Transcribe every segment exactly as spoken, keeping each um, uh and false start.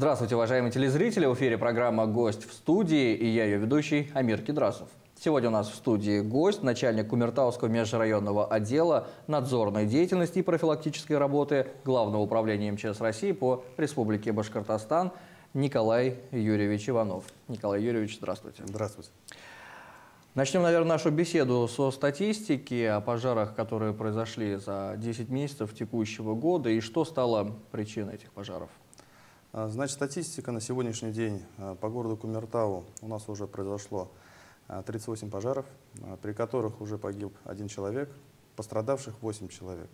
Здравствуйте, уважаемые телезрители! В эфире программа «Гость в студии» и я, ее ведущий Амир Кедрасов. Сегодня у нас в студии гость, начальник Кумертауского межрайонного отдела надзорной деятельности и профилактической работы Главного управления МЧС России по Республике Башкортостан Николай Юрьевич Иванов. Николай Юрьевич, здравствуйте. Здравствуйте. Начнем, наверное, нашу беседу со статистики о пожарах, которые произошли за десять месяцев текущего года, и что стало причиной этих пожаров. Значит, статистика на сегодняшний день по городу Кумертау у нас уже произошло тридцать восемь пожаров, при которых уже погиб один человек, пострадавших восемь человек.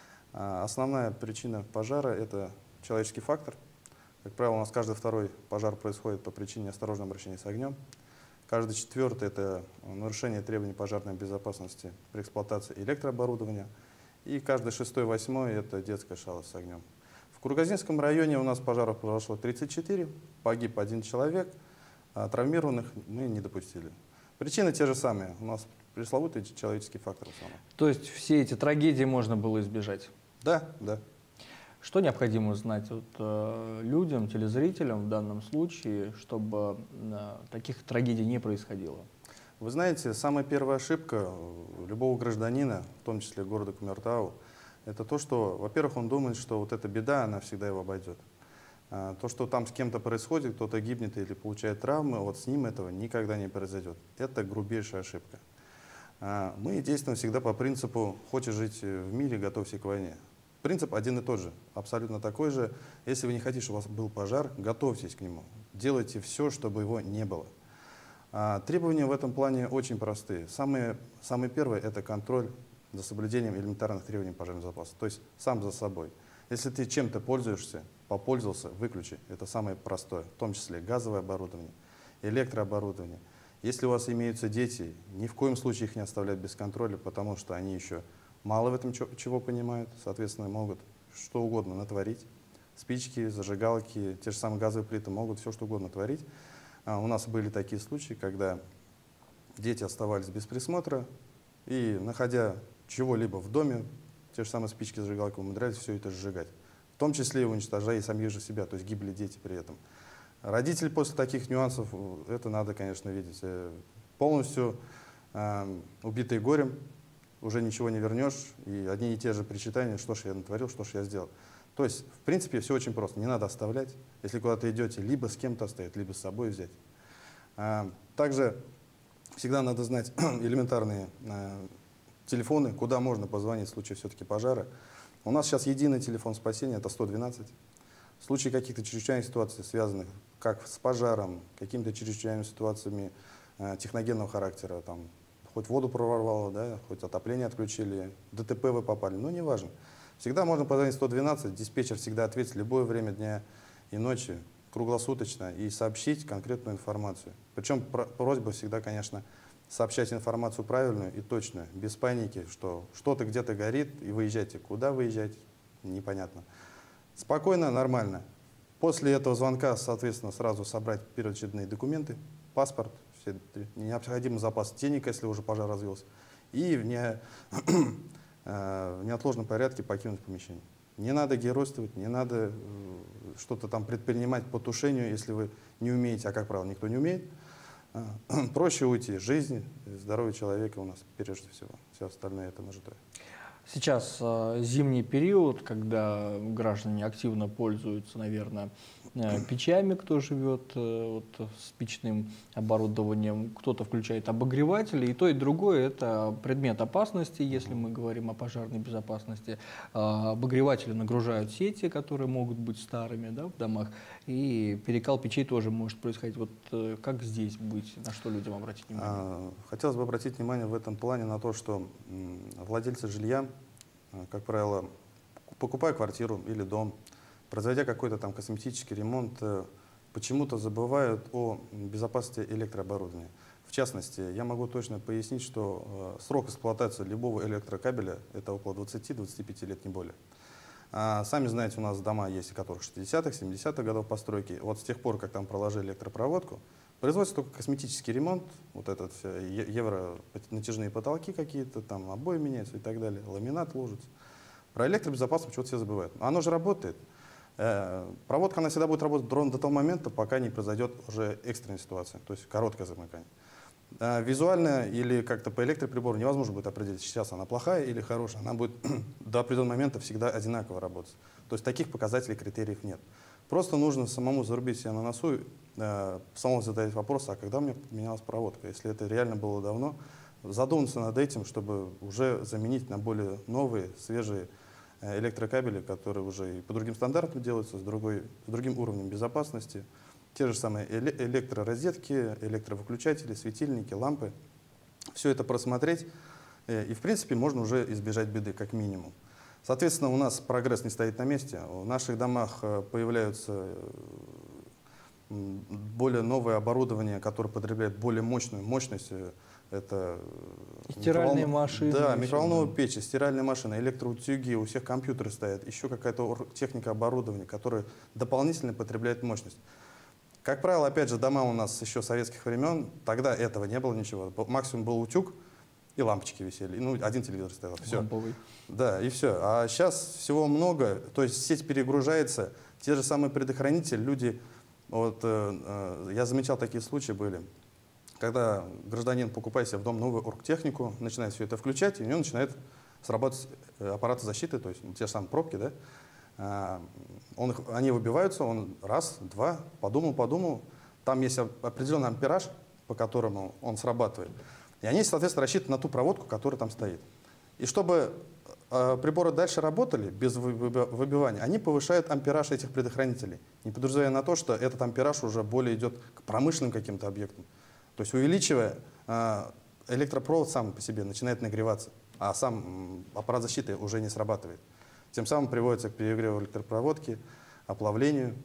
Основная причина пожара – это человеческий фактор. Как правило, у нас каждый второй пожар происходит по причине неосторожного обращения с огнем. Каждый четвертый – это нарушение требований пожарной безопасности при эксплуатации электрооборудования. И каждый шестой, восьмой – это детская шалость с огнем. В Кургазинском районе у нас пожаров произошло тридцать четыре, погиб один человек, а травмированных мы не допустили. Причины те же самые, у нас пресловутый человеческий фактор. То есть все эти трагедии можно было избежать? Да, да. Что необходимо знать вот, э, людям, телезрителям в данном случае, чтобы э, таких трагедий не происходило? Вы знаете, самая первая ошибка любого гражданина, в том числе города Кумертау, это то, что, во-первых, он думает, что вот эта беда, она всегда его обойдет. А, то, что там с кем-то происходит, кто-то гибнет или получает травмы, вот с ним этого никогда не произойдет. Это грубейшая ошибка. А, мы действуем всегда по принципу «хочешь жить в мире, готовься к войне». Принцип один и тот же, абсолютно такой же. Если вы не хотите, чтобы у вас был пожар, готовьтесь к нему. Делайте все, чтобы его не было. А, требования в этом плане очень простые. Самые, самое первое – это контроль за соблюдением элементарных требований пожарной безопасности, то есть сам за собой. Если ты чем-то пользуешься, попользовался, выключи. Это самое простое, в том числе газовое оборудование, электрооборудование. Если у вас имеются дети, ни в коем случае их не оставлять без контроля, потому что они еще мало в этом чего понимают, соответственно, могут что угодно натворить. Спички, зажигалки, те же самые газовые плиты могут все что угодно творить. А у нас были такие случаи, когда дети оставались без присмотра и, находя чего-либо в доме, те же самые спички, зажигалки, умудрялись все это сжигать. В том числе и уничтожая и самих же себя, то есть гибли дети при этом. Родители после таких нюансов, это надо, конечно, видеть, полностью э, убитые горем, уже ничего не вернешь, и одни и те же причитания, что ж я натворил, что ж я сделал. То есть, в принципе, все очень просто, не надо оставлять. Если куда-то идете, либо с кем-то оставить, либо с собой взять. А, также всегда надо знать элементарные а, телефоны, куда можно позвонить в случае все-таки пожара. У нас сейчас единый телефон спасения, это сто двенадцать. В случае каких-то чрезвычайных ситуаций, связанных как с пожаром, какими-то чрезвычайными ситуациями а, техногенного характера, там, хоть воду прорвало, да, хоть отопление отключили, ДТП вы попали, ну неважно. Всегда можно позвонить сто двенадцать, диспетчер всегда ответит в любое время дня и ночи, круглосуточно, и сообщить конкретную информацию. Причем просьба всегда, конечно, сообщать информацию правильную и точную, без паники, что что-то где-то горит, и выезжайте. Куда выезжать, непонятно. Спокойно, нормально. После этого звонка, соответственно, сразу собрать первоочередные документы, паспорт, все, необходимый запас денег, если уже пожар развился, и в, не, в неотложном порядке покинуть помещение. Не надо геройствовать, не надо что-то там предпринимать по тушению, если вы не умеете, а, как правило, никто не умеет. Проще уйти. Жизнь, здоровье человека у нас прежде всего. Все остальное это нажитое. Сейчас э, зимний период, когда граждане активно пользуются, наверное, э, печами, кто живет э, вот, с печным оборудованием, кто-то включает обогреватели, и то, и другое – это предмет опасности, если мы говорим о пожарной безопасности. Э, обогреватели нагружают сети, которые могут быть старыми, да, в домах, и перекал печей тоже может происходить. Вот э, как здесь быть, на что людям обратить внимание? Хотелось бы обратить внимание в этом плане на то, что владельцы жилья, как правило, покупая квартиру или дом, производя какой-то там косметический ремонт, почему-то забывают о безопасности электрооборудования. В частности, я могу точно пояснить, что срок эксплуатации любого электрокабеля – это около двадцати-двадцати пяти лет, не более. А сами знаете, у нас дома есть, у которых шестидесятых, семидесятых годов постройки. Вот с тех пор, как там проложили электропроводку, производится только косметический ремонт, вот этот евро натяжные потолки какие-то, там обои меняются и так далее, ламинат ложится. Про электробезопасность почему-то все забывают. Оно же работает. Э, проводка, она всегда будет работать ровно до того момента, пока не произойдет уже экстренная ситуация, то есть короткое замыкание. Э, визуально или как-то по электроприбору невозможно будет определить, сейчас она плохая или хорошая. Она будет до определенного момента всегда одинаково работать. То есть таких показателей, критериев нет. Просто нужно самому зарубить себя на носу, э, самому задать вопрос, а когда у меня поменялась проводка? Если это реально было давно, задуматься над этим, чтобы уже заменить на более новые, свежие э, электрокабели, которые уже и по другим стандартам делаются, с, другой, с другим уровнем безопасности. Те же самые эле электророзетки, электровыключатели, светильники, лампы. Все это просмотреть, э, и в принципе можно уже избежать беды, как минимум. Соответственно, у нас прогресс не стоит на месте. В наших домах появляются более новое оборудование, которое потребляет более мощную мощность. Это стиральные машины. Да, микроволновые печи, стиральные машины, электроутюги, у всех компьютеры стоят, еще какая-то техника оборудования, которая дополнительно потребляет мощность. Как правило, опять же, дома у нас еще советских времен, тогда этого не было ничего. Максимум был утюг, и лампочки висели. Ну, один телевизор стоял. Все. Ламповый. Да, и все. А сейчас всего много. То есть сеть перегружается. Те же самые предохранители. Люди... Вот, э, э, я замечал, такие случаи были. Когда гражданин, покупая себе в дом новую оргтехнику, начинает все это включать, и у него начинает срабатывать аппараты защиты, то есть те же самые пробки, да? А, он их, они выбиваются, он раз, два, подумал, подумал. Там есть определенный ампераж, по которому он срабатывает. И они, соответственно, рассчитаны на ту проводку, которая там стоит. И чтобы э, приборы дальше работали без выбивания, они повышают ампераж этих предохранителей, не подразумевая на то, что этот ампераж уже более идет к промышленным каким-то объектам. То есть увеличивая, э, электропровод сам по себе начинает нагреваться, а сам аппарат защиты уже не срабатывает. Тем самым приводится к перегреву электропроводки, оплавлению,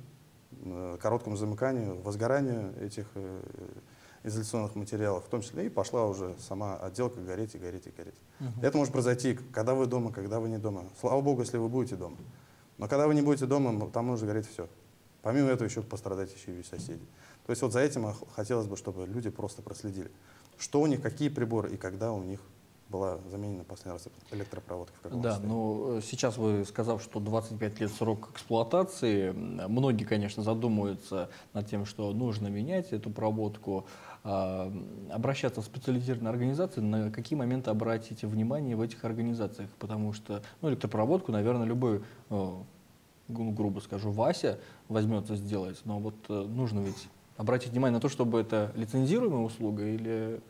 э, короткому замыканию, возгоранию этих э, изоляционных материалов, в том числе и пошла уже сама отделка гореть и гореть и гореть. Uh-huh. Это может произойти, когда вы дома, когда вы не дома. Слава богу, если вы будете дома. Но когда вы не будете дома, там может гореть все. Помимо этого еще пострадать еще и соседи. То есть вот за этим хотелось бы, чтобы люди просто проследили, что у них, какие приборы и когда у них была заменена последний раз электропроводка. В да, но сейчас вы, сказав, что двадцать пять лет срок эксплуатации, многие, конечно, задумываются над тем, что нужно менять эту проводку, а, обращаться в специализированные организации. На какие моменты обратите внимание в этих организациях? Потому что ну, электропроводку, наверное, любой, ну, грубо скажу, Вася возьмется сделать, но вот нужно ведь обратить внимание на то, чтобы это лицензируемая услуга или...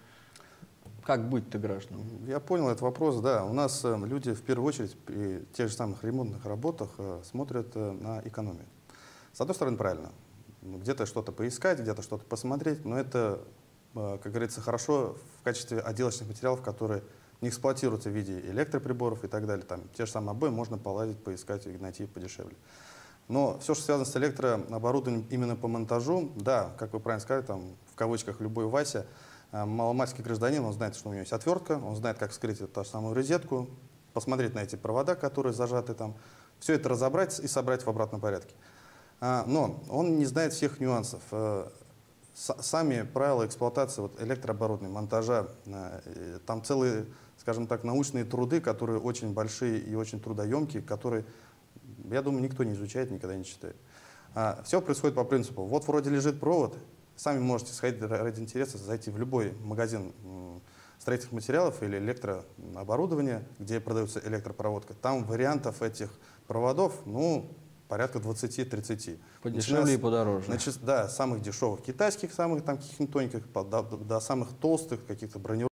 Как быть-то гражданам? Я понял этот вопрос, да. У нас э, люди в первую очередь при тех же самых ремонтных работах э, смотрят э, на экономию. С одной стороны, правильно. Где-то что-то поискать, где-то что-то посмотреть, но это, э, как говорится, хорошо в качестве отделочных материалов, которые не эксплуатируются в виде электроприборов и так далее. Там те же самые обои можно поладить, поискать и найти подешевле. Но все, что связано с электрооборудованием именно по монтажу, да, как вы правильно сказали, там в кавычках любой Вася, маломальский гражданин, он знает, что у него есть отвертка, он знает, как вскрыть эту самую розетку, посмотреть на эти провода, которые зажаты там, все это разобрать и собрать в обратном порядке. Но он не знает всех нюансов. Сами правила эксплуатации вот, электрооборудования, монтажа, там целые, скажем так, научные труды, которые очень большие и очень трудоемкие, которые, я думаю, никто не изучает, никогда не читает. Все происходит по принципу, вот вроде лежит провод, сами можете сходить ради интереса, зайти в любой магазин строительных материалов или электрооборудования, где продается электропроводка. Там вариантов этих проводов, ну, порядка двадцати-тридцати. Подешевле и подороже. Значит, да, самых дешевых китайских, самых там каких-нибудь тоненьких, до, до самых толстых, каких-то бронированных.